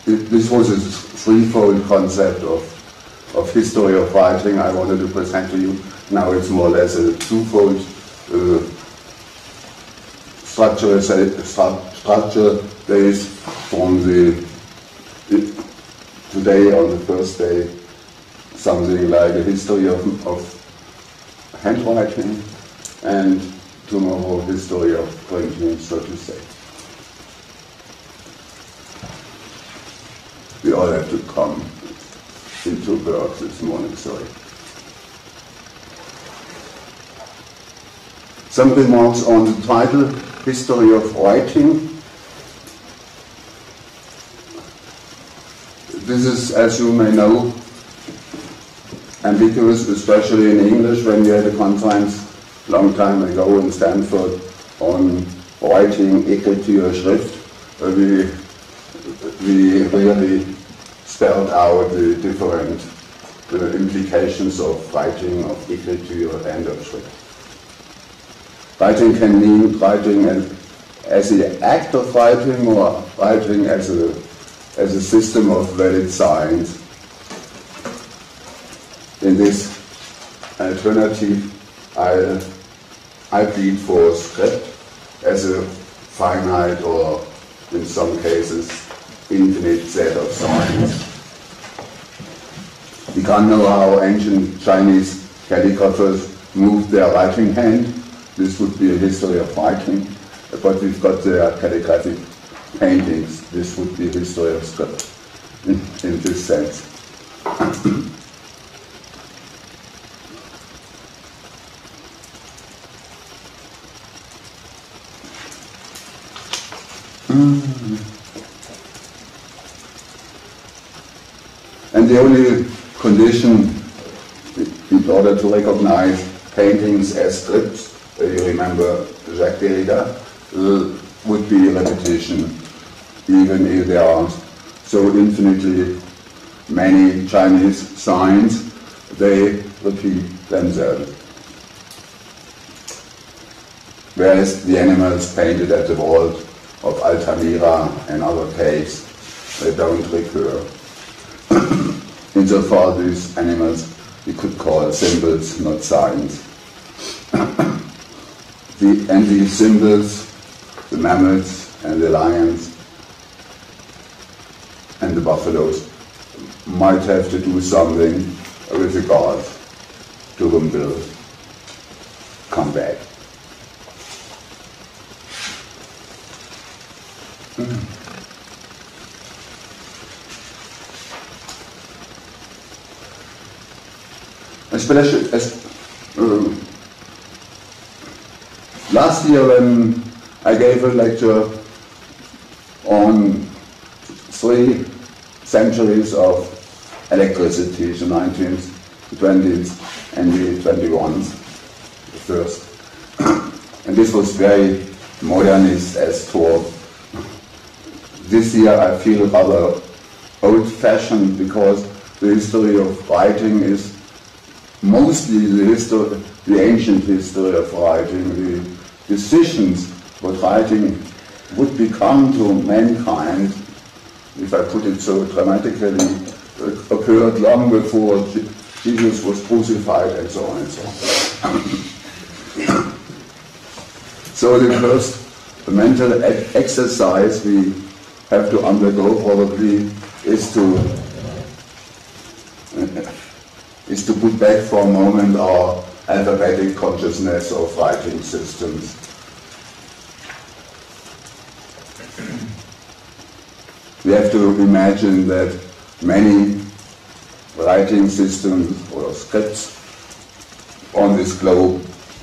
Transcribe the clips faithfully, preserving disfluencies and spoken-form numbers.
it, this was a threefold concept of, of history of writing I wanted to present to you. Now it's more or less a twofold uh, structure, structure based from the, it, today on the first day, something like a history of, of handwriting, and tomorrow history of printing, so to say. We all have to come into work this morning, sorry. Some remarks on the title, History of Writing. This is, as you may know, ambiguous, especially in English, when we had a conference a long time ago in Stanford on writing, Écriture, Schrift. Uh, we, we really spelled out the different uh, implications of writing, of Écriture and of Schrift. Writing can mean writing as, as the act of writing, or writing as a, as a system of valid signs. In this alternative, I, I plead for script as a finite, or in some cases, infinite set of signs. We can't know how ancient Chinese calligraphers moved their writing hand. This would be a history of writing, but we've got their calligraphic paintings. This would be a history of script in, in this sense. And the only condition in order to recognize paintings as scripts, uh, you remember Jacques Derrida, uh, would be repetition, even if there are so infinitely many Chinese signs, they repeat themselves. Whereas the animals painted at the wall of Altamira and other caves, they don't recur. Insofar, these animals we could call symbols, not signs. the, and these symbols, the mammoths and the lions and the buffaloes, might have to do something with the gods to whom will come back. Mm. Especially, as, uh, last year when I gave a lecture on three centuries of electricity, the nineteenth, the twentieth and the twenty-first, the first. And this was very modernist as taught. This year I feel rather old-fashioned, because the history of writing is mostly the history, the ancient history of writing. The decisions what writing would become to mankind, if I put it so dramatically, occurred long before Jesus was crucified, and so on and so on. So the first mental exercise we have to undergo probably is to is to put back for a moment our alphabetic consciousness of writing systems. We have to imagine that many writing systems or scripts on this globe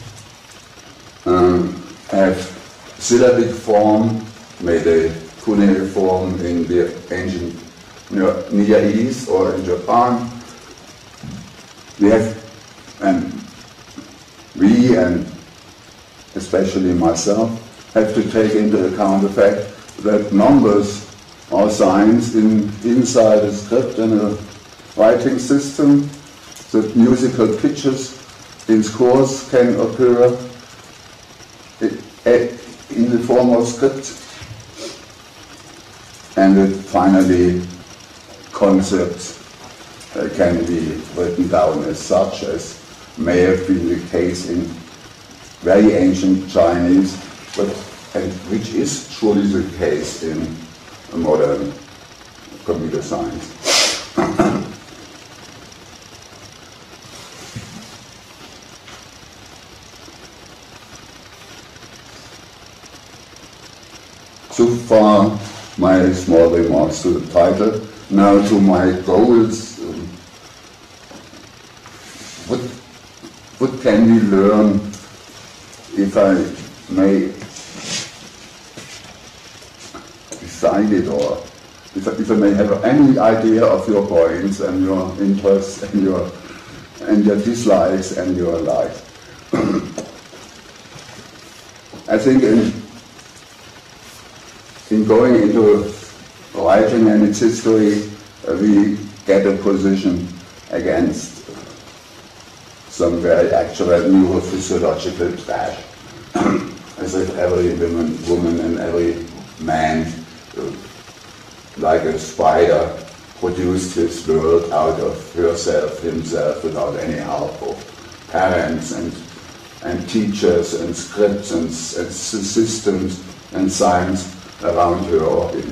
um, have syllabic form, made a cuneiform in the ancient Near East or in Japan. We have, and we and especially myself, have to take into account the fact that numbers are signs in, inside a script and a writing system, that musical pitches in scores can occur in the form of script. and that finally concepts uh, can be written down as such, as may have been the case in very ancient Chinese, but and which is surely the case in modern computer science. So far, my small remarks to the title. Now to my goals. Um, what, what can we learn, if I may decide it, or if I, if I may have any idea of your points and your interests and your, and your dislikes and your likes. I think in In going into writing and its history, uh, we get a position against some very actual neurophysiological trash, as if every woman, woman and every man, uh, like a spider, produced his world out of herself, himself, without any help of parents and, and teachers and scripts and, and systems and science around her or him.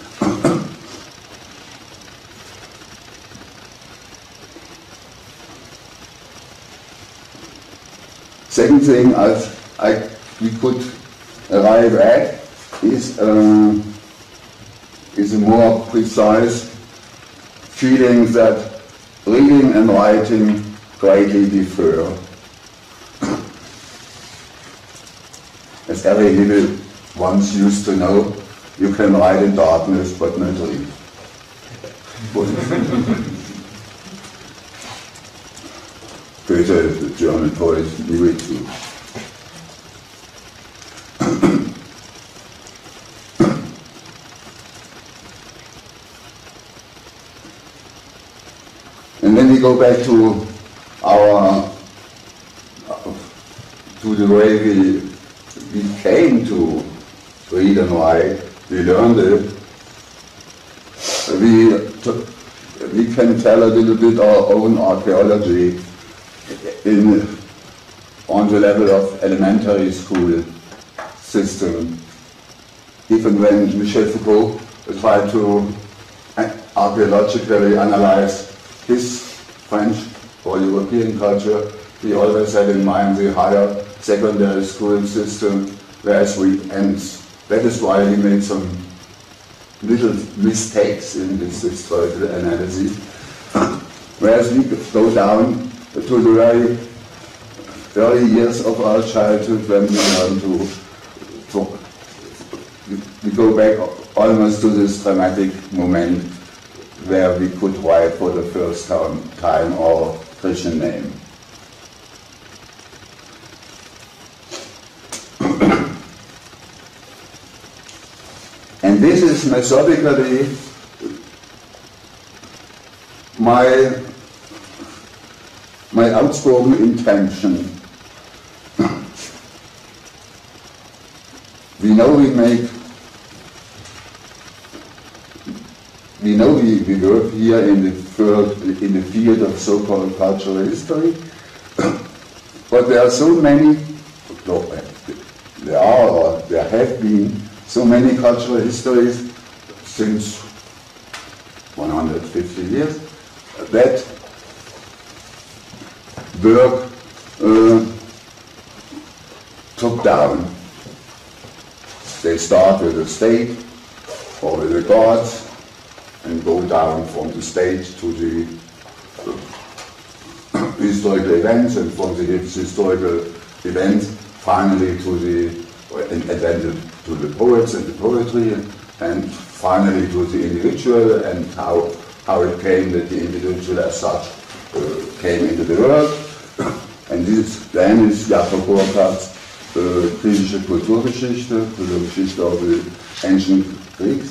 Second thing I, I, we could arrive at is, uh, is a more precise feeling that reading and writing greatly differ. As every little once used to know, you can write in darkness but not read. Goethe, the German poet, knew it too. And then we go back to our, to the way we, we came to read and write, we learned it. We, we can tell a little bit our own archaeology in, on the level of elementary school system. Even when Michel Foucault tried to archaeologically analyze his French or European culture, he always had in mind the higher secondary school system, whereas we, and that is why he made some little mistakes in his historical analysis. Whereas we go down to the very early years of our childhood when we learn to, to we go back almost to this dramatic moment where we could write for the first time, time our Christian name. And this is methodically my, my outspoken intention. We know we make, we know we, we work here in the, field, in the field of so-called cultural history, but there are so many, there are or there have been so many cultural histories since one hundred fifty years that work uh, took down. They start with the state or with the gods and go down from the state to the uh, historical events, and from the historical events finally to the and, and then the, to the poets and the poetry, and, and finally to the individual, and how how it came that the individual as such uh, came into the world. And this then is Jakob Burckhardt's uh, griechische Kulturgeschichte, the Geschichte of the ancient Greeks.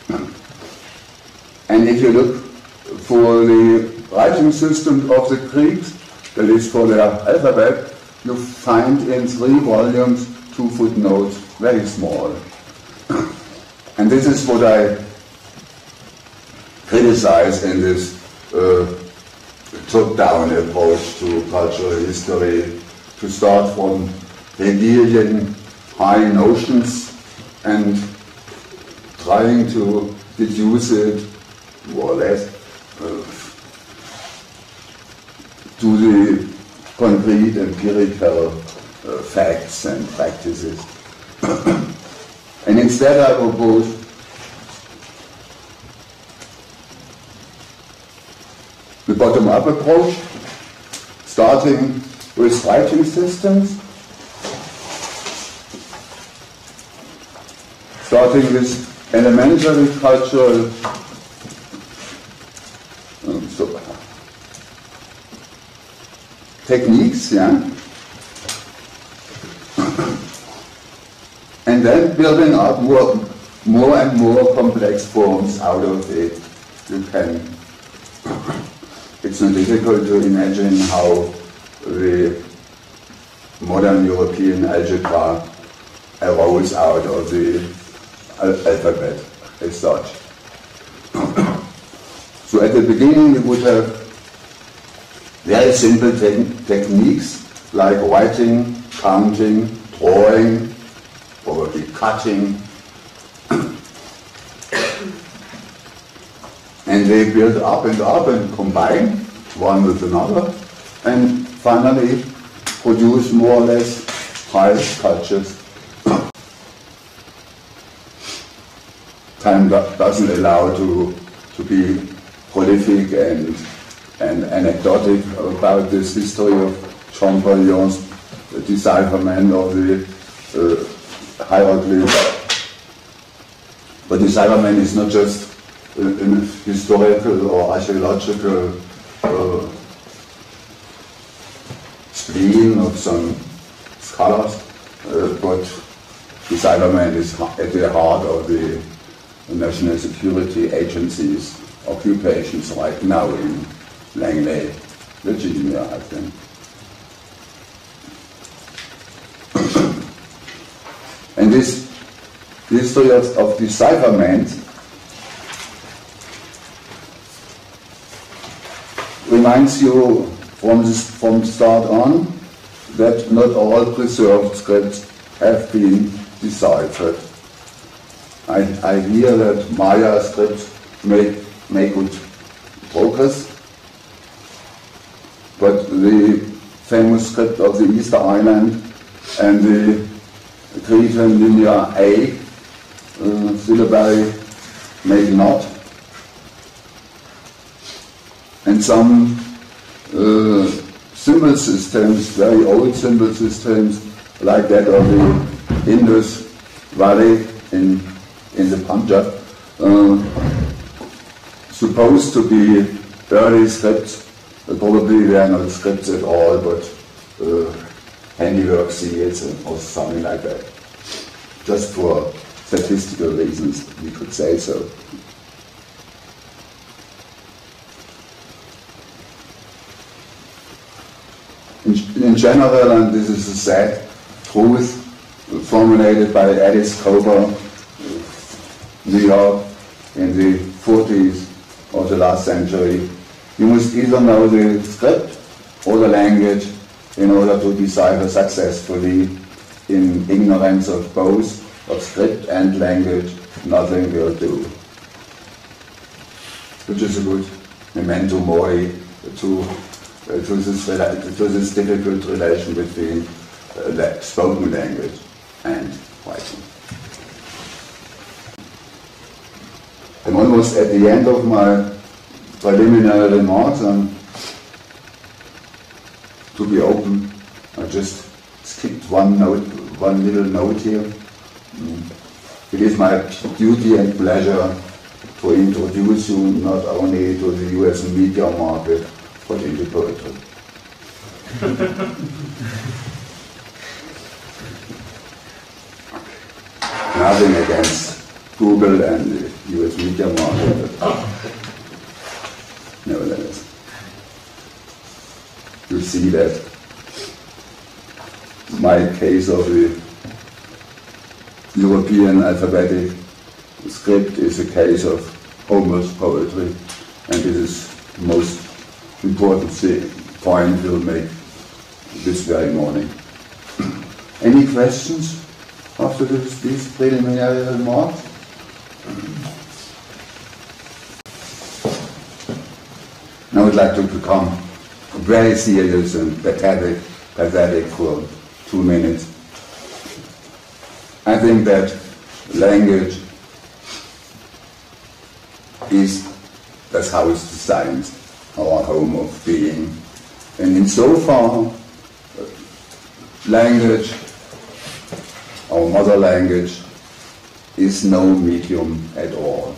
And if you look for the writing system of the Greeks, that is for their alphabet, you find in three volumes two footnotes, very small. And this is what I criticize in this uh, top-down approach to cultural history, to start from Hegelian high notions and trying to deduce it more or less uh, to the concrete empirical uh, facts and practices. And instead I propose the bottom-up approach, starting with writing systems, starting with elementary cultural um, so, techniques, yeah, and then building up more, more and more complex forms out of it. You can. It's not difficult to imagine how the modern European algebra arose out of the alphabet as such. So at the beginning we would have very simple te techniques like writing, counting, drawing, probably cutting, and they build up and up and combine one with another and finally produce more or less high cultures. Time do doesn't allow to, to be prolific and, and anecdotic about this history of Champollion's decipherment of the uh, hieroglyphs. But decipherment is not just a, a historical or archaeological uh, spleen of some scholars, uh, but decipherment is at the heart of the national security agencies' occupations right now in Langley, Virginia, I think. And this history of, of decipherment reminds you from this, from the start on that not all preserved scripts have been deciphered. I, I hear that Maya scripts make, make good progress, but the famous script of the Easter Island and the Cretan linear A uh, syllabary make not. And some uh, symbol systems, very old symbol systems, like that of the Indus Valley in in the Punjab, uh, supposed to be early scripts, uh, probably they are not scripts at all, but uh, handiwork seals or something like that. Just for statistical reasons, we could say so. In, in general, and this is a sad truth formulated by Alice Cooper, New York, in the forties of the last century, you must either know the script or the language in order to decipher successfully. In ignorance of both, of script and language, nothing will do. Which is a good memento mori to, uh, to, this, to this difficult relation between uh, spoken language and writing. I'm almost at the end of my preliminary remarks, and to be open, I just skipped one note, one little note here. Mm. It is my duty and pleasure to introduce you not only to the U S media market, but into poetry. Nothing against Google and the U S media market, but nevertheless, you see that my case of the European alphabetic script is a case of Homer's poetry, and this is the most important point we'll make this very morning. Any questions after this, these preliminary remarks? Now I'd like to become very serious and pathetic, pathetic for two minutes. I think that language is das Haus des Seins, our home of being. And insofar, language, our mother language, is no medium at all.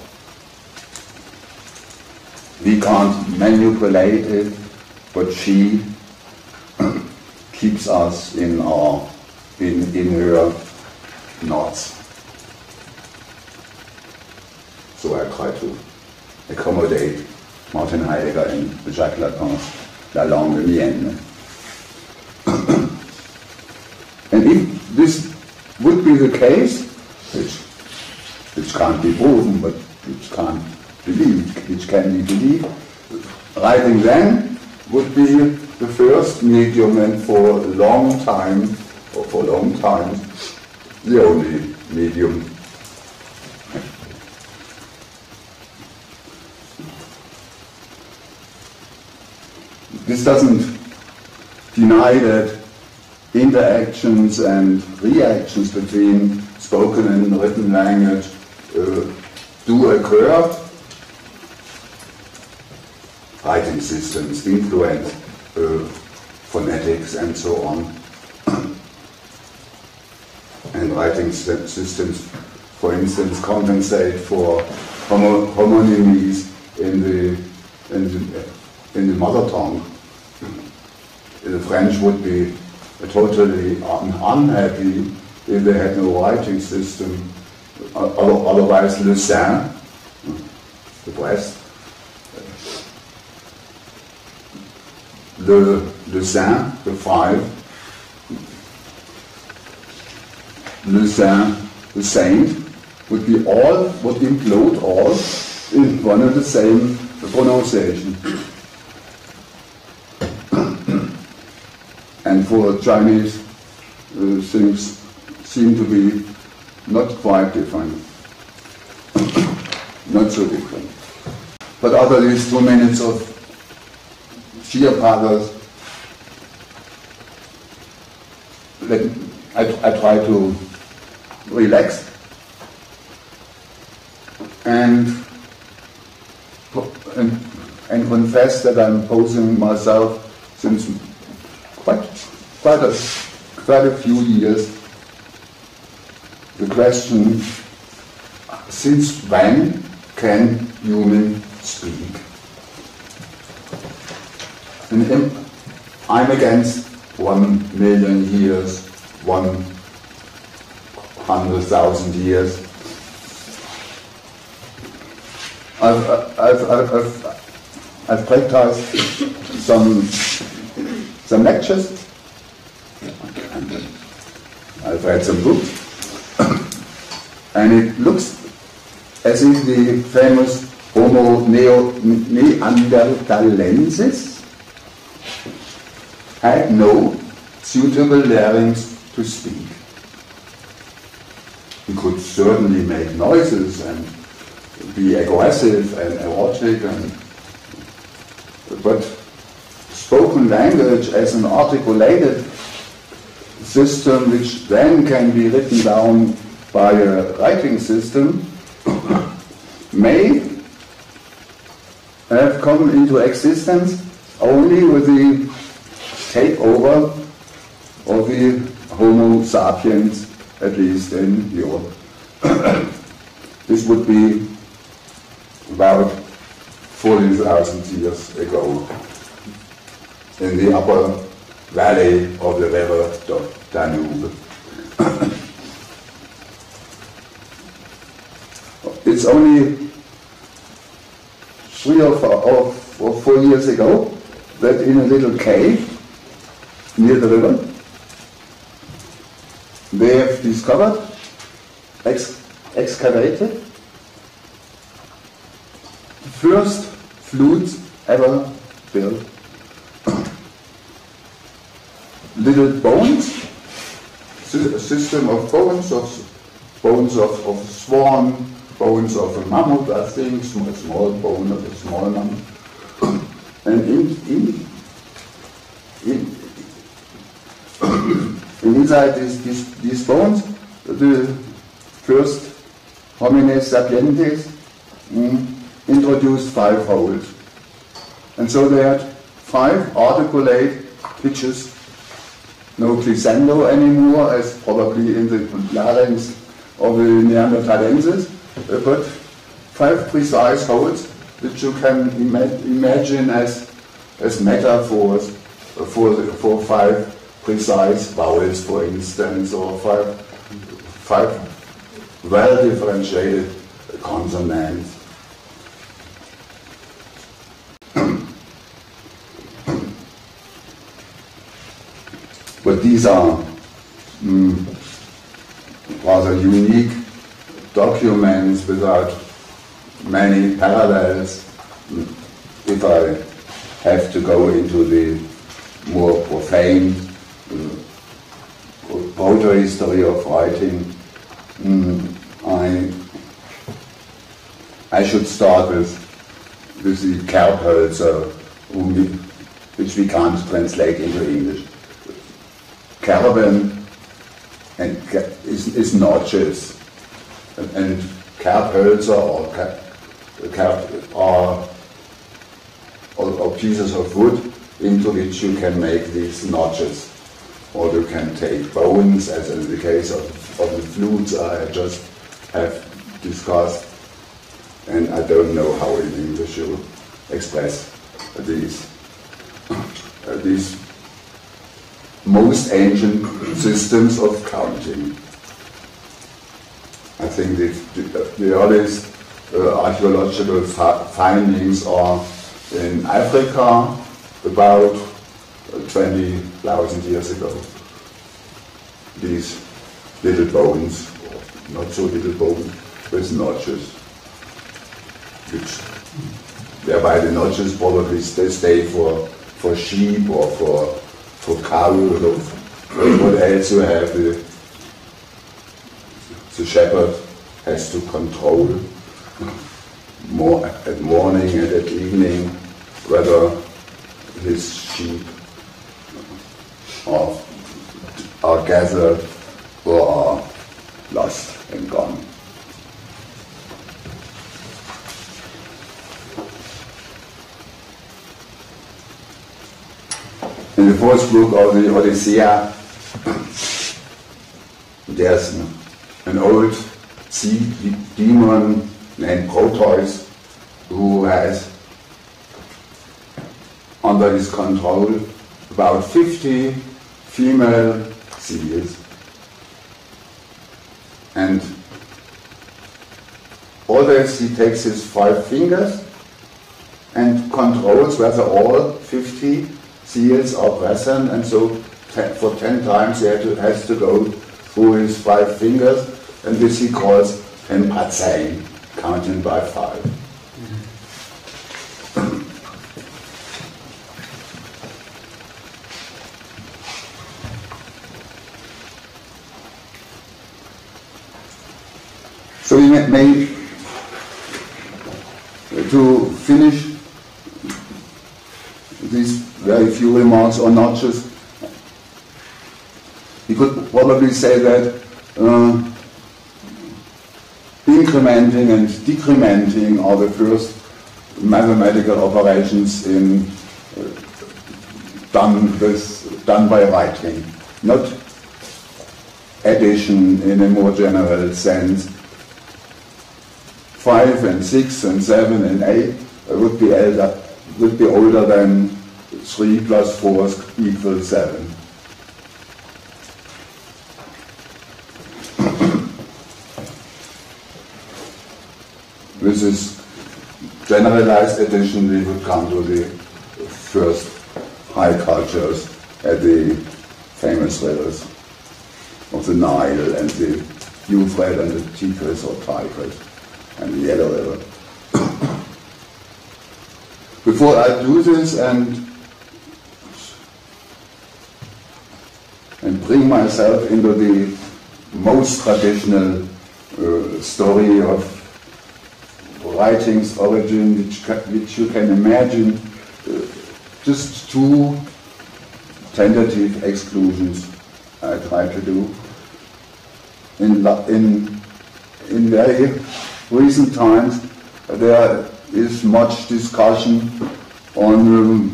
We can't manipulate it, but she keeps us in our, in, in her knots. So I try to accommodate Martin Heidegger and Jacques Lacan's La Langue Mienne. And if this would be the case, which, which can't be proven, but which can't believed, which can be believed, writing then would be the first medium, and for a long time, or for a long time, the only medium. This doesn't deny that interactions and reactions between spoken and written language uh, do occur. Writing systems influence uh, phonetics and so on. And writing systems, for instance, compensate for homo homonymies in the, in the in the mother tongue. The French would be totally un unhappy if they had no writing system. Otherwise, le sein, the breast, le, le sein, the five, le saint, the saint, would be all, would implode all in one and the same pronunciation. And for Chinese, uh, things seem to be not quite different, not so different. But after these two minutes of sheer pathos, let, I, I try to relax and, and, and confess that I'm posing myself since quite, quite, a, quite a few years the question, since when can human speak? And I'm against one million years, one hundred thousand years. I've, I've, I've, I've, I've practiced some, some lectures, I've read some books, and it looks as if the famous Homo neo neanderthalensis had no suitable larynx to speak. He could certainly make noises and be aggressive and erotic, and, but spoken language as an articulated system which then can be written down by a writing system may have come into existence only with the takeover of the Homo sapiens, at least in Europe. This would be about forty thousand years ago in the upper valley of the river Danube. It's only three or four, or, or four years ago that in a little cave near the river they have discovered, ex excavated, first flutes ever built. Little bones, a system of bones, of bones of, of swan, bones of a mammoth, I think, small, small bone of a small mammoth. And in, in, in, inside these, these, these bones, the first homines sapientes mm, introduced five holes. And so they had five articulate pitches. No glissando anymore, as probably in the larynx of the Neanderthalensis, but five precise holes which you can ima imagine as, as metaphors for, the, for five precise vowels, for instance, or five, five well-differentiated consonants. But these are mm, rather unique documents without many parallels. If I have to go into the more profane uh, proto-history of writing, mm, I, I should start with, with the Kerbhölzer, which we can't translate into English. Kerben and is, is notches, and, and Kerbhölzer or kerb are or, or pieces of wood into which you can make these notches, or you can take bones, as in the case of, of the flutes I just have discussed, and I don't know how in English you express these uh, these most ancient systems of counting. I think the, the, the earliest uh, archaeological findings are in Africa about twenty thousand years ago. These little bones, or not so little bones, with notches, which, whereby the notches probably stay, stay for, for sheep or for for cows, or what else you have, the, the shepherd has to control more at morning and at evening whether his sheep are, are gathered or are lost and gone. In the fourth book of the Odyssea, there's an, an old sea demon named Proteus who has under his control about fifty female seals, and always he takes his five fingers and controls whether all fifty seals are present, and so ten, for ten times he has to, has to go through his five fingers, and this he calls tempatzein, counting by five. So we may, may to finish these very few remarks on notches, you could probably say that uh, incrementing and decrementing are the first mathematical operations in uh, done with done by writing, not addition in a more general sense. Five and six and seven and eight would be elder, would be older than three plus four equals seven. With this generalized addition, we would come to the first high cultures at the famous rivers of the Nile and the Euphrates and the Tigris or Tigris and the Yellow River. before I do this and and bring myself into the most traditional uh, story of writing's origin, which, ca which you can imagine, uh, just two tentative exclusions I try to do. In, in, in very recent times, there is much discussion on um,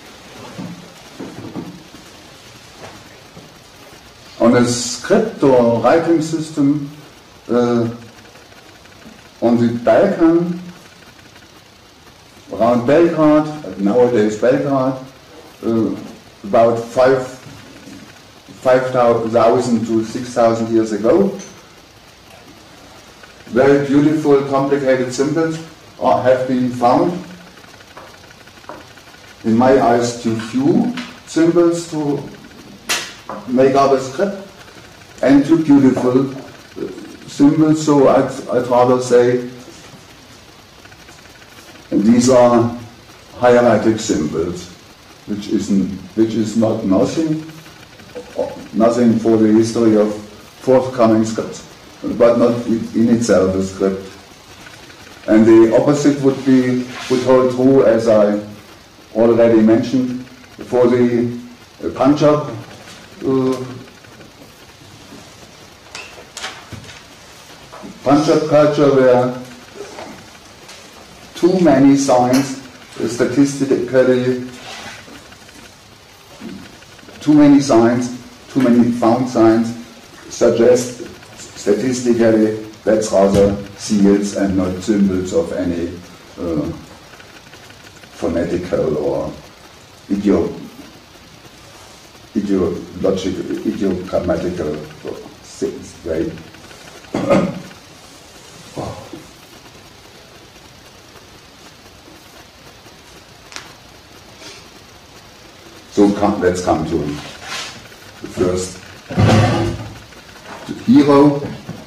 on a script or writing system uh, on the Balkan, around Belgrade, nowadays Belgrade, uh, about five, five thousand to six thousand years ago. Very beautiful, complicated symbols are, have been found. In my eyes, too few symbols to make up a script, and too beautiful symbols, so I'd, I'd rather say these are hieratic symbols, which isn't, which is not nothing, nothing for the history of forthcoming scripts, but not in itself a script. And the opposite would be, would hold true, as I already mentioned, for the Punjab Uh, Punjab culture, where too many signs, uh, statistically, too many signs, too many found signs suggest statistically that's rather seals and not symbols of any uh, phonetical or idiom. Ideological, idiogrammatical things, right? So come, let's come to the first to hero.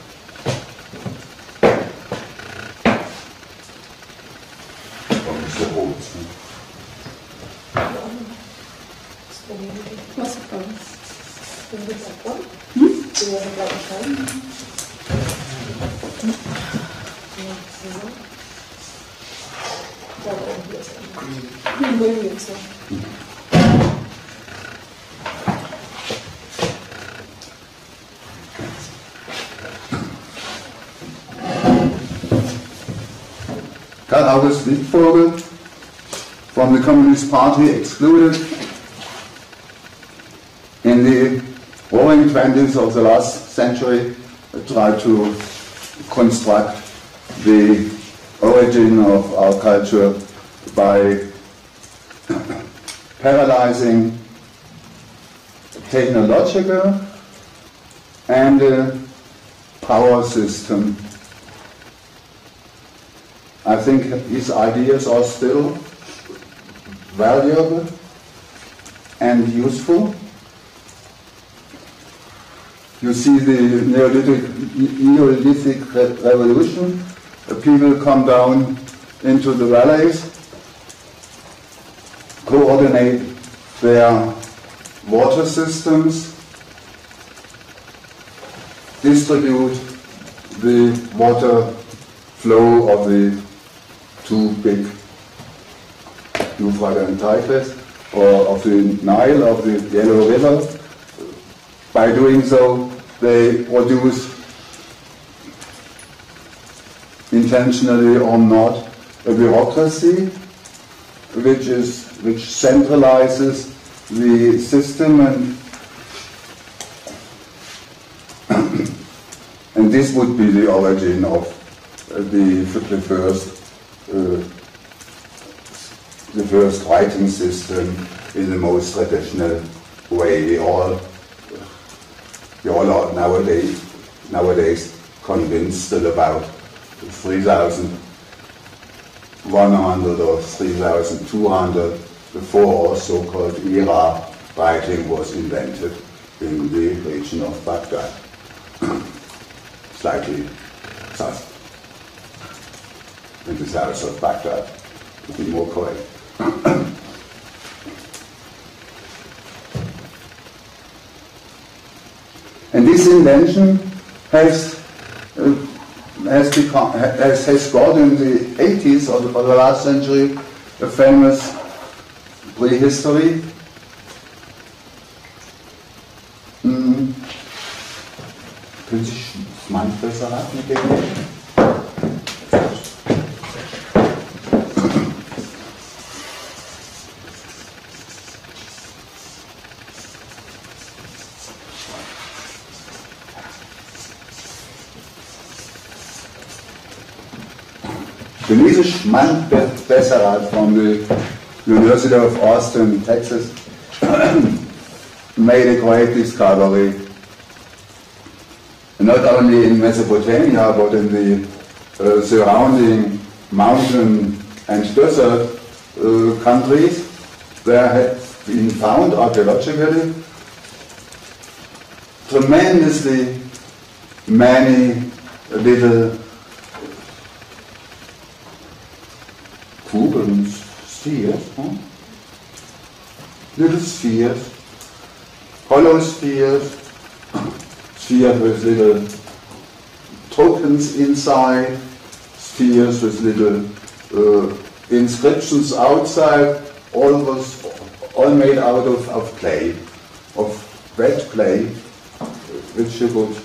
Karl August Wittvogel, from the Communist Party, excluded in the roaring twenties of the last century, tried to construct the origin of our culture by parallelizing technological and uh, power system. I think his ideas are still valuable and useful. You see the Neolithic, Neolithic revolution, uh, people come down into the valleys, coordinate their water systems, distribute the water flow of the two big Euphrates and Tigris, or of the Nile, of the Yellow River. By doing so, they produce, intentionally or not, a bureaucracy which is which centralizes the system, and and this would be the origin of the the first uh, the first writing system in the most traditional way. We all we all are nowadays nowadays convinced that about three thousand one hundred or three thousand two hundred before our so-called era writing was invented in the region of Baghdad, slightly south, in the south of Baghdad, to be more correct. And this invention has uh, has become has, has got in the eighties or the, or the last century a famous prehistory. Mm. Können Sie mein besser raten mit dem? Denise Schmand Besserat from the University of Austin, Texas, made a great discovery, not only in Mesopotamia, but in the uh, surrounding mountain and desert uh, countries. There had been found archaeologically tremendously many little Kugeln, spheres, huh? Little spheres, hollow spheres, spheres with little tokens inside, spheres with little uh, inscriptions outside, all was all made out of, of clay, of wet clay, which you could,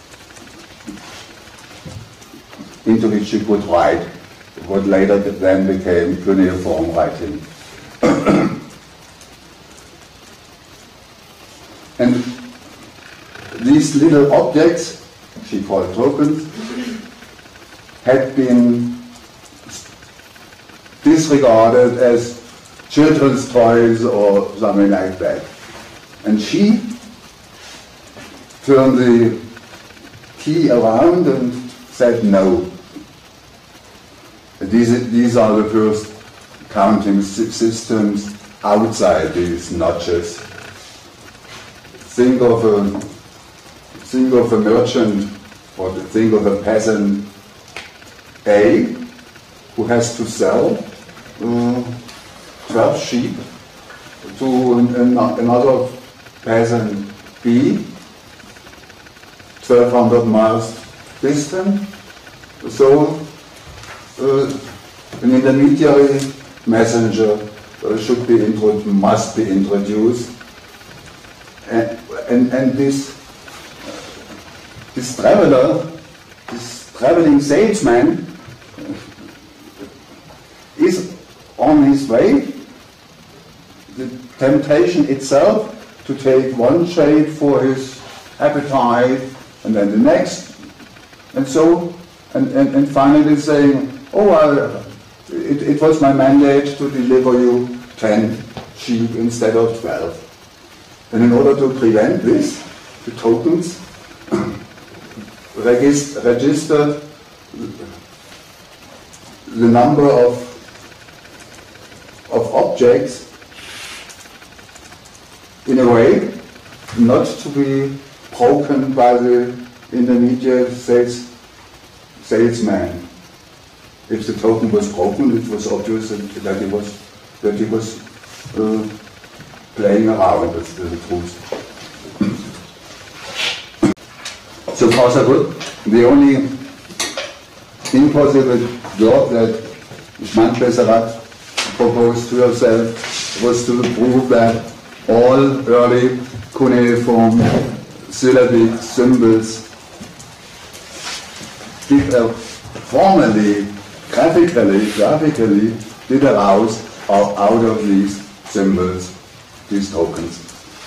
into which you could write what later then became cuneiform writing. And these little objects, she called tokens, had been disregarded as children's toys or something like that. And she turned the key around and said no. These, these are the first counting systems outside these notches. Think of a, think of a merchant or think of a peasant A who has to sell uh, twelve sheep to an, an, another peasant B, twelve hundred miles distant. So Uh, an intermediary messenger uh, should be intro must be introduced, and and, and this this traveler, this traveling salesman, is on his way. The temptation itself to take one shade for his appetite, and then the next, and so, and and, and finally saying, oh, well, it, it was my mandate to deliver you ten sheep instead of twelve. And in order to prevent this, the tokens regist registered the number of, of objects in a way not to be broken by the intermediate sales, salesman. If the token was broken, it was obvious that he was that he was uh, playing around with the truth. So far so good. The only impossible job that Schmand Besserat proposed to herself was to prove that all early cuneiform syllabic symbols did uh, formally, graphically, graphically did arouse out, out of these symbols, these tokens.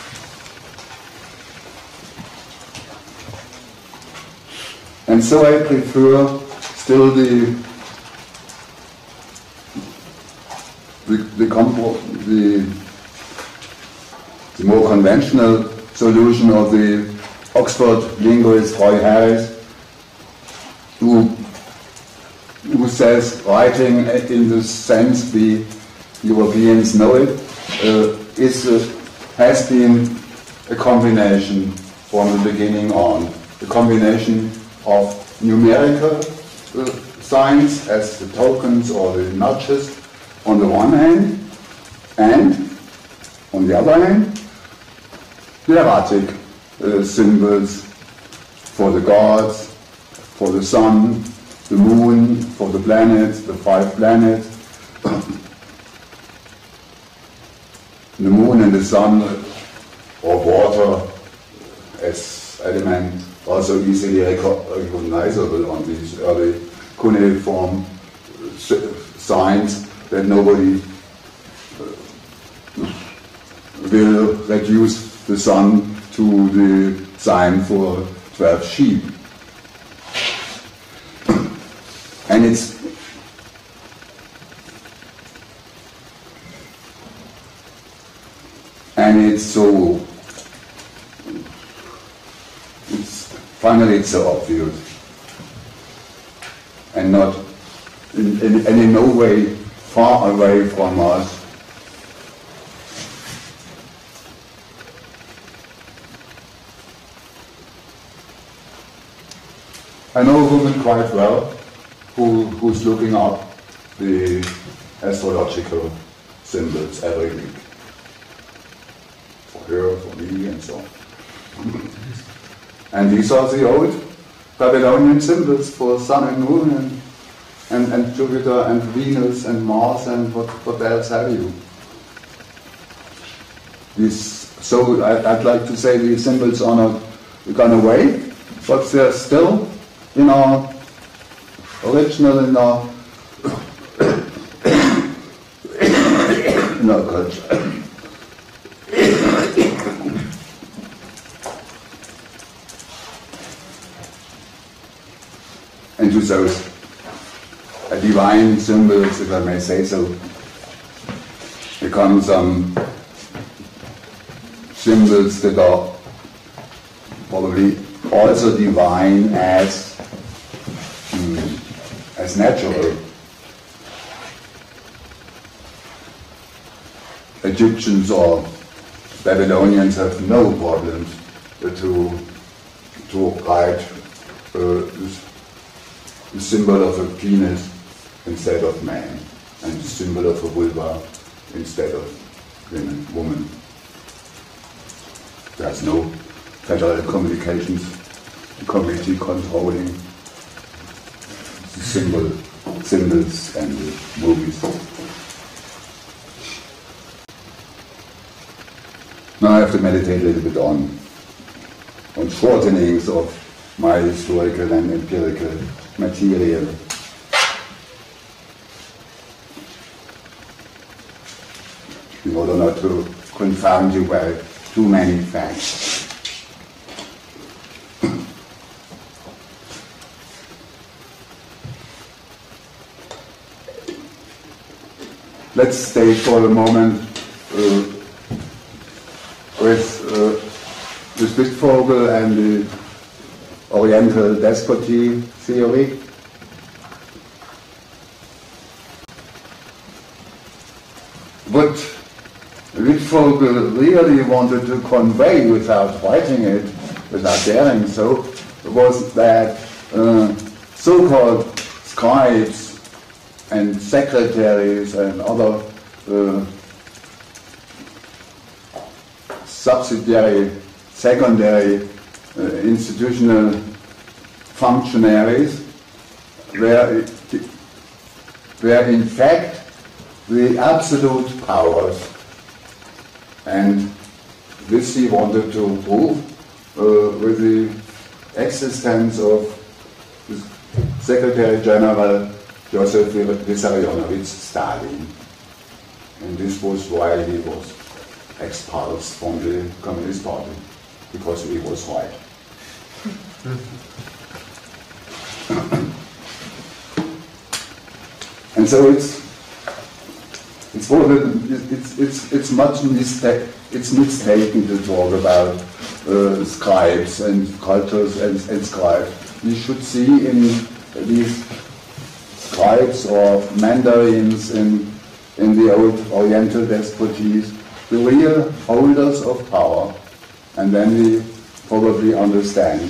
And so I prefer still the the the, the, the more conventional solution of the Oxford linguist Roy Harris, who who says writing in the sense the Europeans know it uh, is uh, has been a combination from the beginning on, a combination of numerical uh, signs as the tokens or the notches on the one hand, And on the other hand, the erratic uh, symbols for the gods, for the sun, the moon, for the planets, the five planets. The moon and the sun, or water as element, also easily recognizable on these early cuneiform signs that nobody will reduce the sun to the sign for twelve sheep. And it's and it's so it's finally it's so obvious and not in, in, and in no way far away from us. I know a woman quite well who, who's looking up the astrological symbols every week. For her, for me, and so on. And these are the old Babylonian symbols for sun and moon and, and, and Jupiter and Venus and Mars and what, what else have you. These, so I, I'd like to say these symbols are not gone away, but they're still in our original, in our, in our culture. And to those uh, divine symbols, if I may say so, become some symbols that are probably also divine as as natural. Egyptians or Babylonians have no problems to to write uh, this, the symbol of a penis instead of man, and the symbol of a vulva instead of women. woman. There's no Federal Communications Committee controlling the symbol, symbols and the movies. Now I have to meditate a little bit on, on shortenings of my historical and empirical material. In order not to confound you by too many facts. Let's stay for a moment uh, with uh, the Spitzvogel and the Oriental despoty theory. What Spitzvogel really wanted to convey without writing it, without daring so, was that uh, so-called scribes and secretaries and other uh, subsidiary, secondary uh, institutional functionaries were, were in fact the absolute powers. And this he wanted to prove uh, with the existence of the Secretary General Joseph Vissarionovich Stalin. And this was why he was expulsed from the Communist Party, because he was right. And so it's it's it's it's it's much mistake it's mistaken to talk about uh, scribes and cultures and, and scribes. You should see in these scribes or mandarins in in the old Oriental despoties the real holders of power, and then we probably understand.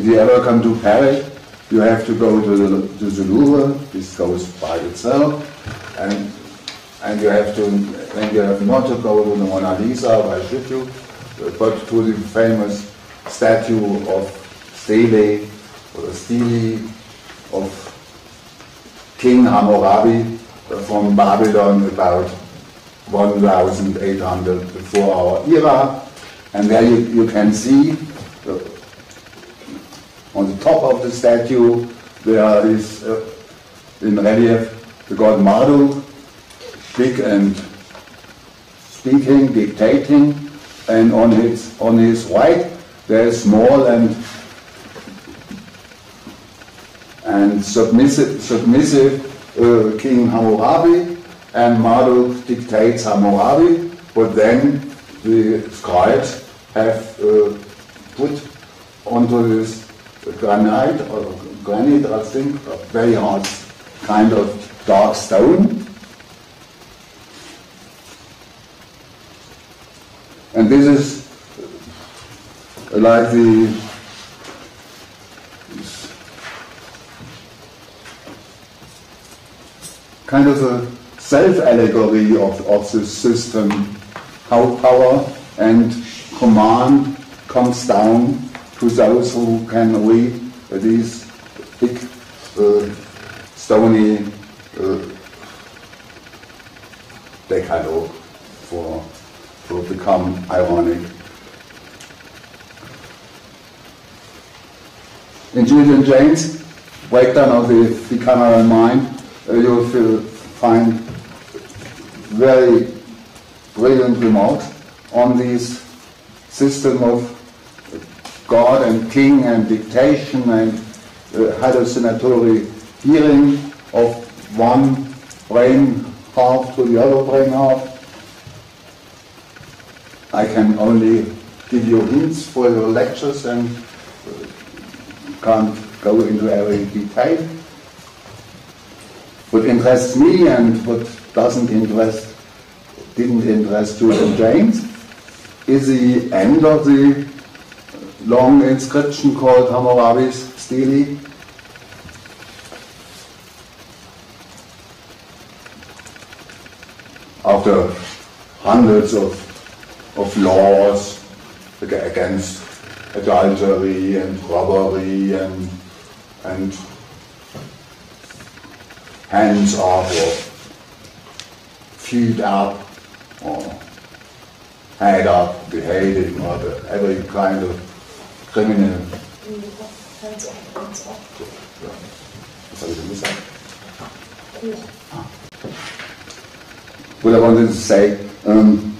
if you ever come to Paris, you have to go to the, to the Louvre. This goes by itself, and and you have to, and you have not to go to the Mona Lisa. Why should you? But to the famous statue of Stele, or Stele of King Hammurabi from Babylon about one thousand eight hundred before our era, and there you, you can see uh, on the top of the statue there is uh, in relief the god Marduk, big and speaking, dictating, and on his on his right there is small and and submissive submissive uh, King Hammurabi, and Marduk dictates Hammurabi, but then the scribes have uh, put onto this granite, or granite I think, a very hard kind of dark stone. And this is like the kind of a self-allegory of, of the system, how power and command comes down to those who can read these big uh, stony uh, decalogue for to become ironic. In Julian Jaynes' breakdown of the bicameral mind, uh, you will find very brilliant remarks on this system of God and king and dictation and uh, hallucinatory hearing of one brain half to the other brain half. I can only give you hints for your lectures and can't go into every detail. What interests me and what doesn't interest, didn't interest Julian Jaynes is the end of the long inscription called Hammurabi's Stele. After hundreds of of laws against adultery and robbery and and hands up or feet up or head up behaving or the, every kind of criminal. Hands up, hands up. Was habe ich denn gesagt? Ah. What I wanted to say, um,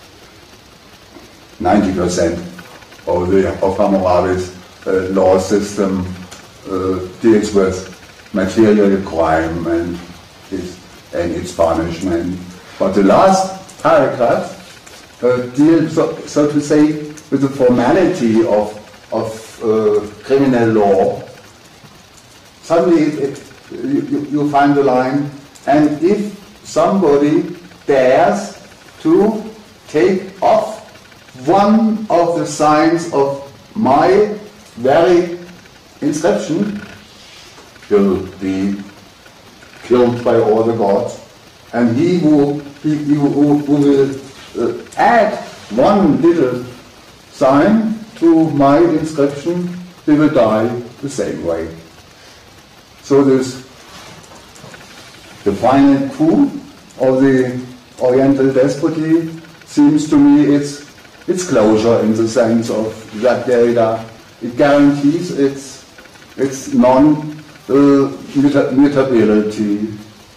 ninety percent of the of Hammurabi's uh, law system uh, deals with material crime and its, and its punishment. But the last paragraph uh, deals, so, so to say, with the formality of, of uh, criminal law. Suddenly it, it, you, you find the line, and if somebody dares to take off one of the signs of my very inscription, will be killed by all the gods, and he who, he, he who, who will uh, add one little sign to my inscription, he will die the same way. So this, the final coup of the Oriental despoty seems to me it's its closure in the sense of that Derrida. It guarantees its its non uh, mutability.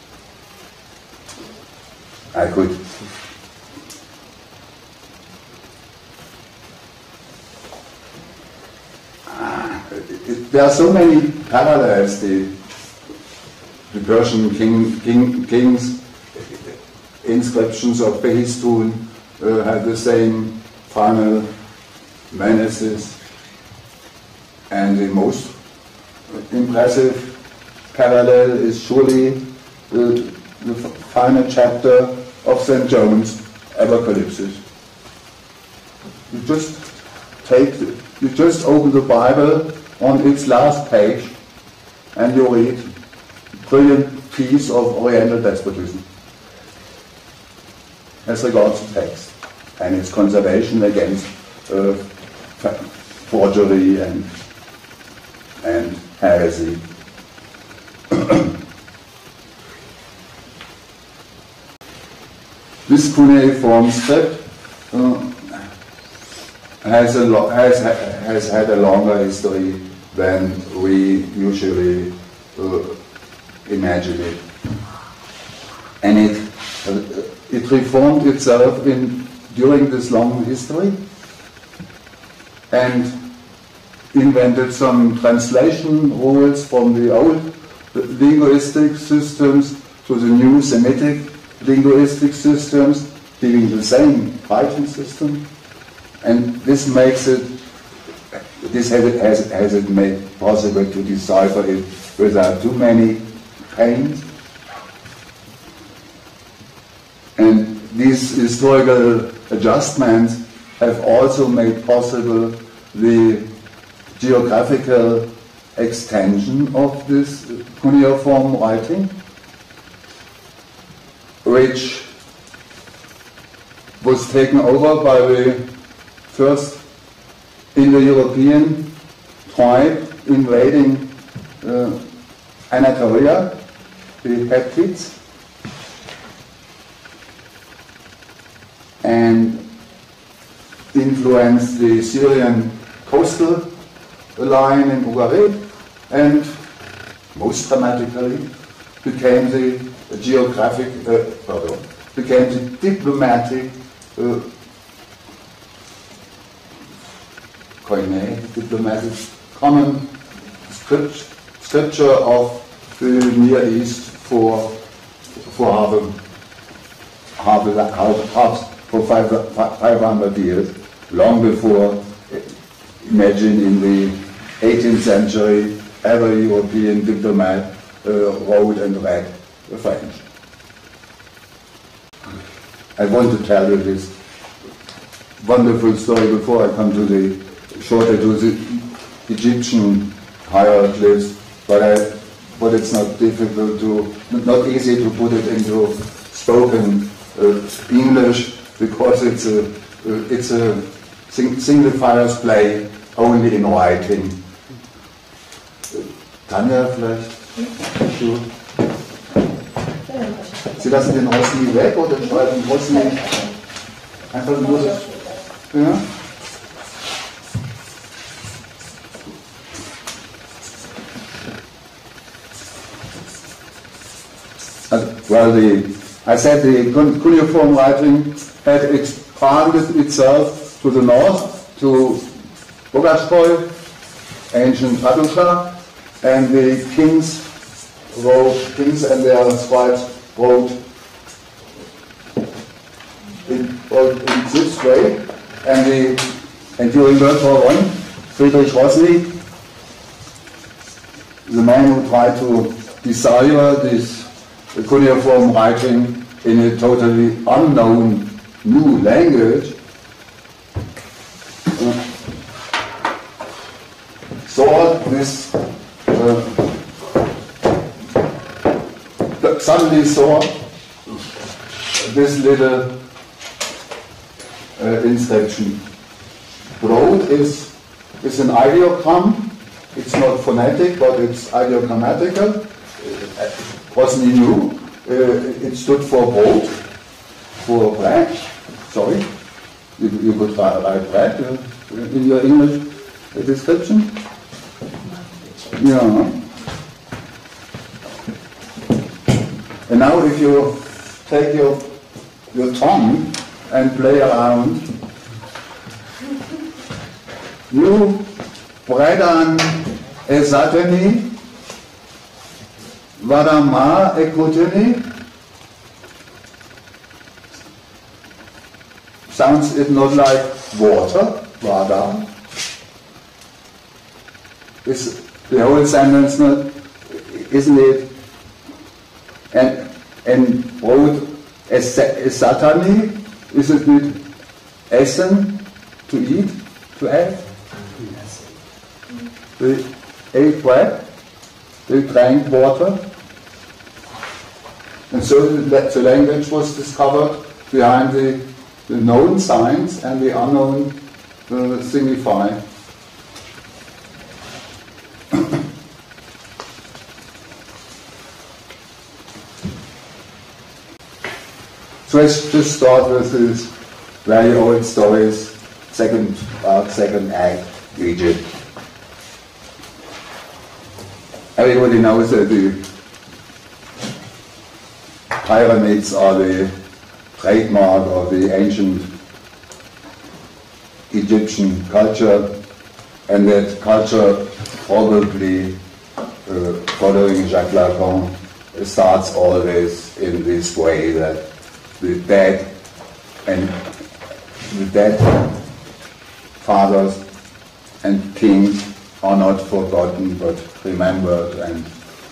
I could ah, it, it, there are so many parallels. The the Persian king, king, kings inscriptions of Behistun uh, had the same final menaces, and the most impressive parallel is surely the, the final chapter of Saint John's Apocalypse. You just take, the, you just open the Bible on its last page, and you read brilliant piece of Oriental despotism as regards text and its conservation against uh, forgery and, and heresy. This cuneiform script uh, has, a lo has, ha has had a longer history than we usually uh, imagine it. And it, uh, it reformed itself in, during this long history and invented some translation rules from the old linguistic systems to the new Semitic linguistic systems, giving the same writing system. And this makes it, this has it, has, has it made possible to decipher it without too many pains. And these historical adjustments have also made possible the geographical extension of this cuneiform writing, which was taken over by the first Indo-European tribe invading uh, Anatolia, the Hittites, and influenced the Syrian coastal line in Ugarit, and most dramatically became the geographic, uh, pardon, became the diplomatic uh, koine, diplomatic common script, scripture of the Near East for for half a, half, half, half for five, five hundred years, long before, imagine in the eighteenth century, every European diplomat uh, wrote and read French. I want to tell you this wonderful story before I come to the shorter to the Egyptian hieroglyphs, but I, but it's not difficult to, not easy to put it into spoken uh, English, because it's a uh, it's a sing signifiers play only in writing. Tanja, vielleicht? Du? Sie lassen den Rosny weg oder schreiben Rosny einfach nur das? Ja? Well, the, I said the cuneiform writing had expanded itself to the north, to Bogaskoi, ancient Hattusha, and the kings wrote, kings and their scribes wrote in, wrote in this way, and, the, and during World War One, Friedrich Rosny, the man who tried to decipher this cuneiform writing in a totally unknown new language, uh, saw this, uh, suddenly saw this little uh, inscription. Brod is, is an ideogram. It's not phonetic, but it's ideogrammatical. Rosny knew. Uh, it stood for broad, for bread. Sorry, you, you could write bread uh, in your English description. Yeah. And now, if you take your your tongue and play around, you bredan esateni. Vadama ekuteni. Sounds it not like water? Vada. Is the whole sentence not? Isn't it? And and Brot es satani? Is it not essen, to eat, to have? they ate bread, they drank water, and so the, the language was discovered behind the, the known signs and the unknown uh, signify. So let's just start with these very old stories. Second part, second act, Egypt. Everybody knows that the pyramids are the trademark of the ancient Egyptian culture, and that culture probably, uh, following Jacques Lacan, starts always in this way, that the dead and the dead fathers and kings are not forgotten but remembered and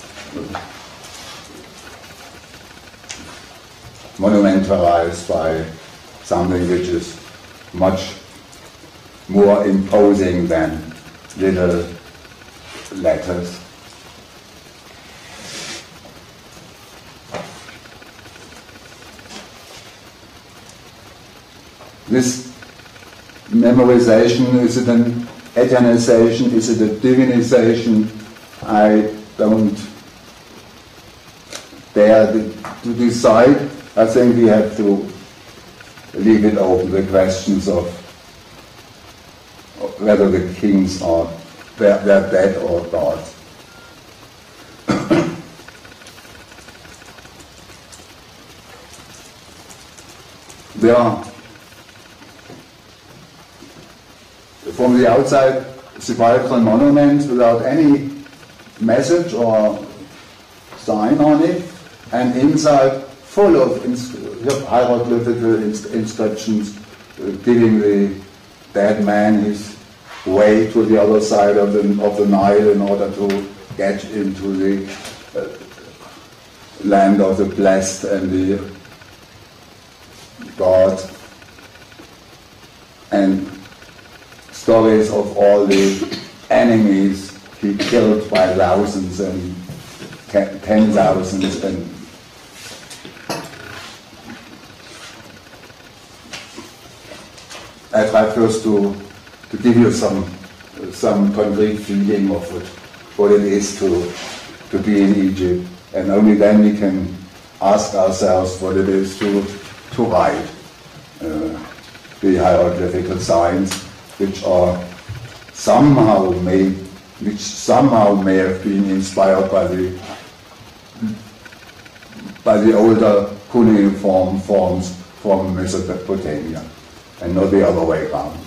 monumentalized by something which is much more imposing than little letters. This memorization, is it an eternization, is it a divinization? I don't dare to decide. I think we have to leave it open, the questions of whether the kings are they're, they're dead or gods. There are, from the outside, sepulchral monuments without any message or sign on it, and inside full of ins hieroglyphical ins inscriptions uh, giving the dead man his way to the other side of the, of the Nile in order to get into the uh, land of the blessed and the gods, and stories of all the enemies he killed by thousands and ten, ten thousands, and I try first to to give you some some concrete feeling of what, what it is to to be in Egypt, and only then we can ask ourselves what it is to to write uh, the hieroglyphical signs, which are somehow may which somehow may have been inspired by the by the older cuneiform forms from Mesopotamia, and not the other way around.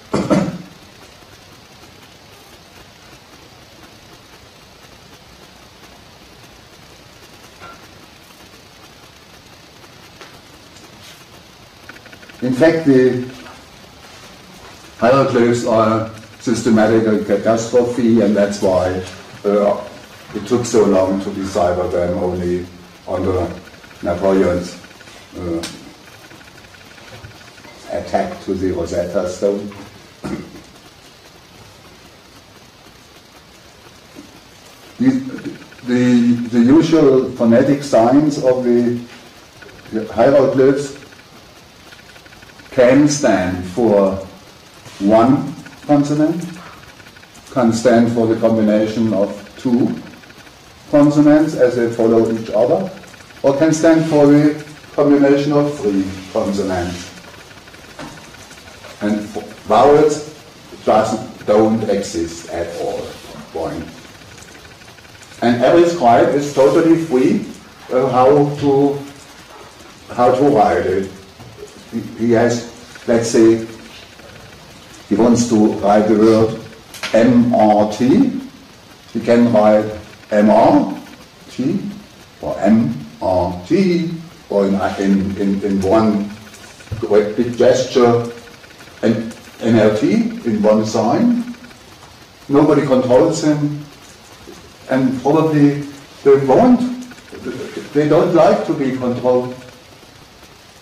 In fact, the hieroglyphs are a systematical catastrophe, and that's why uh, it took so long to decipher them only under Napoleon's uh, attack to the Rosetta Stone. the, the, the usual phonetic signs of the, the hieroglyphs can stand for one consonant, can stand for the combination of two consonants as they follow each other, or can stand for the combination of three consonants. And vowels just don't exist at all. Point. And every scribe is totally free uh, how to how to write it. He has, let's say, he wants to write the word M R T. He can write M R T or M R T, or in, in, in, in one big gesture, and N L T in one sign. Nobody controls him, and probably they won't. They don't like to be controlled.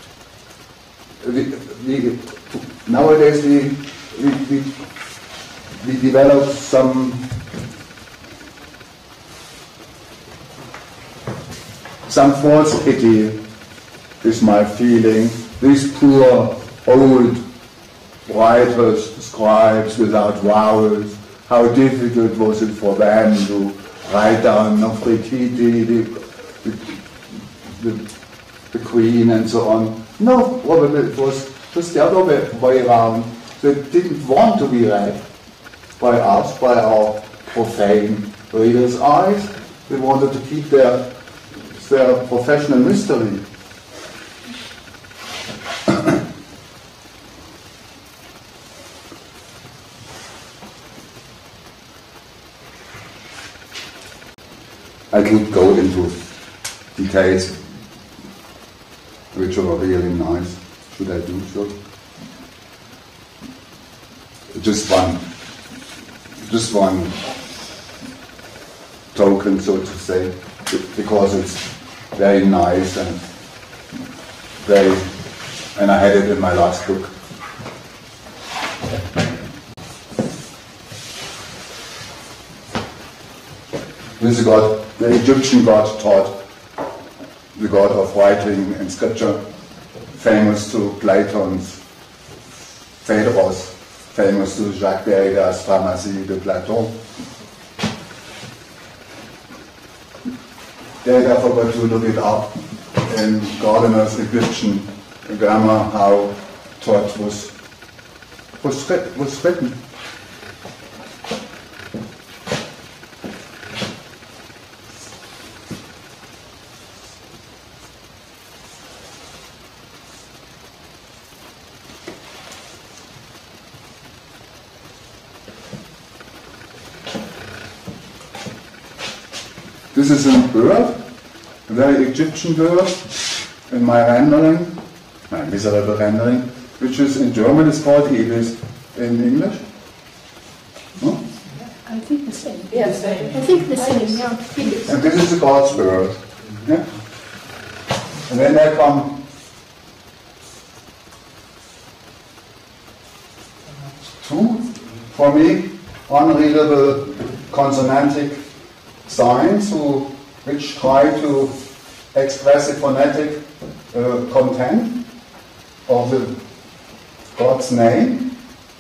We, we, nowadays we, we, we we developed some some false pity, is my feeling. These poor old writers, scribes without vowels, how difficult was it for them to write down Nofretiti, the, the, the, the queen and so on. No, probably it was just the other way, way around. They didn't want to be read by us, by our profane readers' eyes. They wanted to keep their, their professional mystery. I could go into details which are really nice. Should I do so? Just one, just one token, so to say, because it's very nice and very, and I had it in my last book. This is God, the Egyptian god taught, the god of writing and scripture, famous to Platon's Phaedrus, famous to Jacques Derrida's Pharmacie de Platon. Derrida forgot to look it up in Gardiner's Egyptian grammar, how thought was, was, was written. This is a bird, a very Egyptian bird, in my rendering, my miserable rendering, which is in German is called Ibis. In English? No? I think the same. Yes, I think the same, yeah. And this is a god's bird. Yeah? And then there come two, for me, unreadable consonantic signs who, which try to express the phonetic uh, content of the God's name.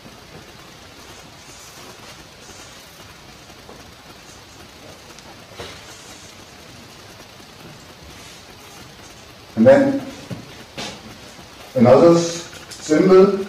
And then another symbol,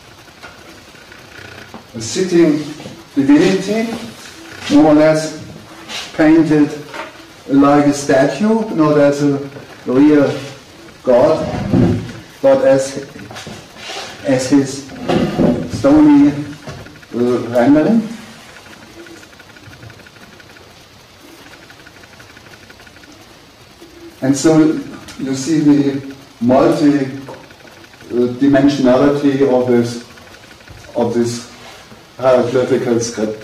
a sitting divinity, more or less painted like a statue, not as a real god, but as, as his stony uh, rendering. And so you see the multi-dimensionality uh, of this, of this hieroglyphical script.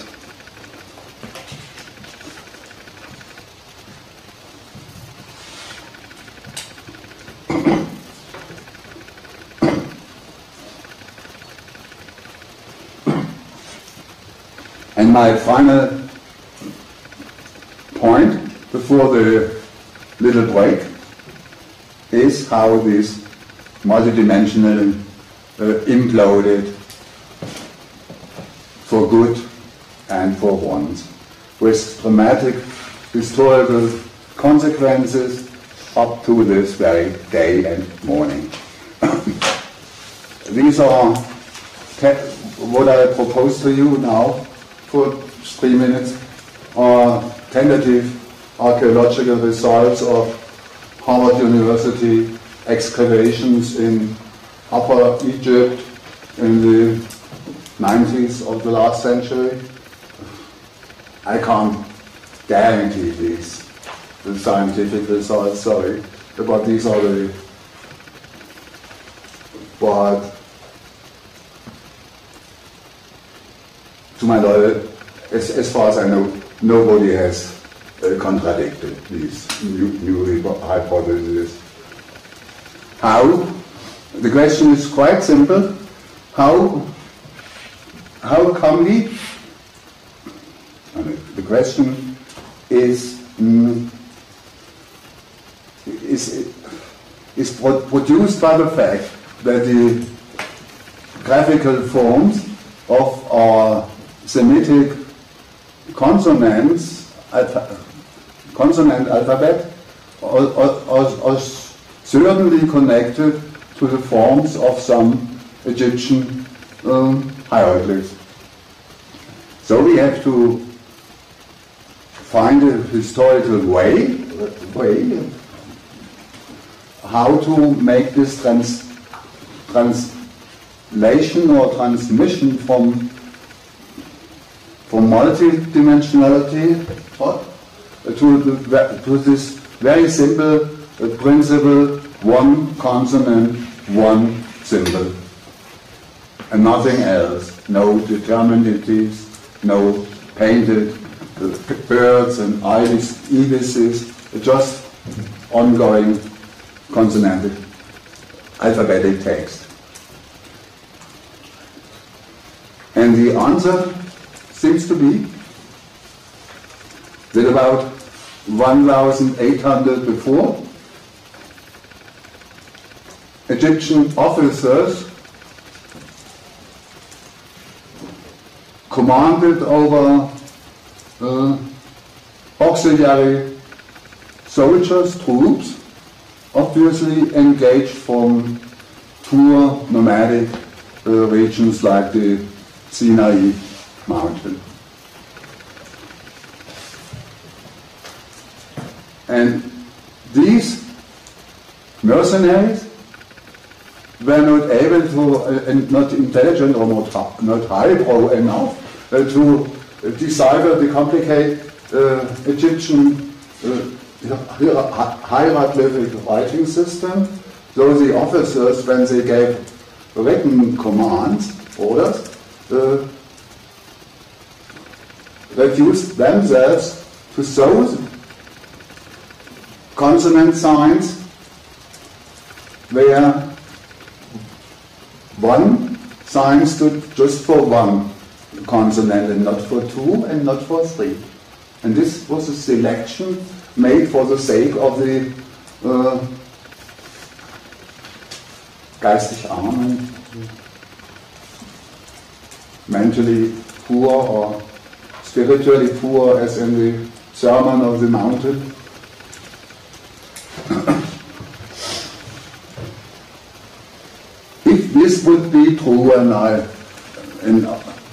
And my final point before the little break is how this multidimensional uh, imploded for good and for once, with dramatic historical consequences up to this very day and morning. These are what I propose to you now for three minutes are tentative archaeological results of Harvard University excavations in Upper Egypt in the nineties of the last century. I can't guarantee these, the scientific results, sorry, but these are the, but to my knowledge, as, as far as I know, nobody has uh, contradicted these new, new hypotheses. How? The question is quite simple. How, how come we question is, mm, is, is pro produced by the fact that the graphical forms of our Semitic consonants, alpha, consonant alphabet, are, are, are certainly connected to the forms of some Egyptian um, hieroglyphs. So we have to find a historical way, way how to make this trans, translation or transmission from, from multidimensionality what, to, the, to this very simple uh, principle, one consonant, one symbol, and nothing else. No determinatives, no painted uh, birds and ibises, just ongoing consonantic alphabetic text. And the answer seems to be that about one thousand eight hundred before, Egyptian officers commanded over uh, auxiliary soldiers, troops, obviously engaged from poor nomadic uh, regions like the Sinai mountain. And these mercenaries were not able to, uh, and not intelligent or not, not highbrow enough uh, to uh, decipher the complicated uh, Egyptian uh, hieroglyphic writing system. So the officers, when they gave written commands, orders, uh, reduced themselves to those consonant signs where one sign stood just for one consonant and not for two and not for three. And this was a selection made for the sake of the uh, geistig armen, mentally poor or spiritually poor, as in the Sermon of the Mountain. If this would be true, and I, and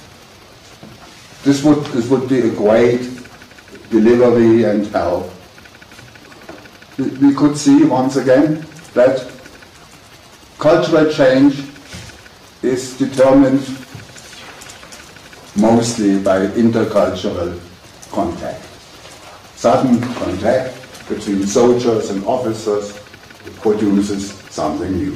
this would this would be a great delivery and help. We could see once again that cultural change is determined mostly by intercultural contact. Sudden contact between soldiers and officers produces something new.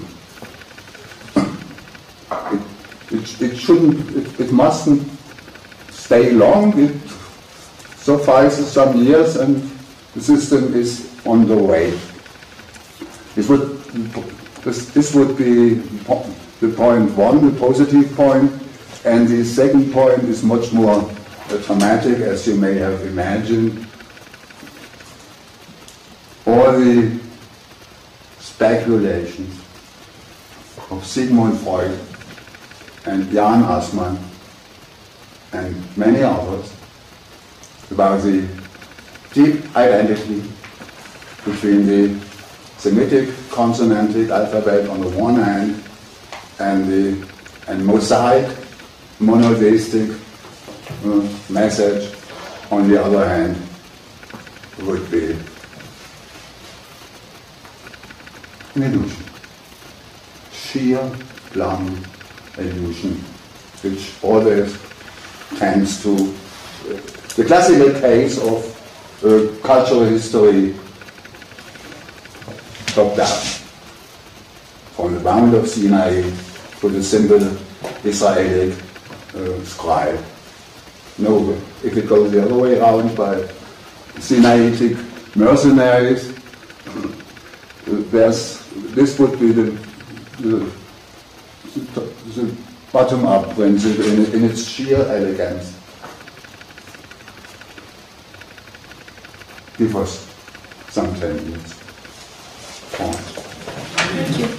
It, it, it shouldn't, it, it mustn't stay long. It suffices some years and the system is on the way. This would, this, this would be the point one, the positive point, and the second point is much more uh, dramatic, as you may have imagined. All the speculations of Sigmund Freud and Jan Assmann and many others about the deep identity between the Semitic consonantic alphabet on the one hand and the and Mosaic monotheistic uh, message on the other hand would be an illusion. Sheer, plumb illusion, which always tends to uh, the classical case of uh, cultural history top down, from the Mount of Sinai to the simple Israeli uh, scribe. No, if it goes the other way around by Sinaitic mercenaries, uh, there's, this would be the, the, the bottom-up principle in, in its sheer elegance. give us some ten minutes. Fine. Thank you.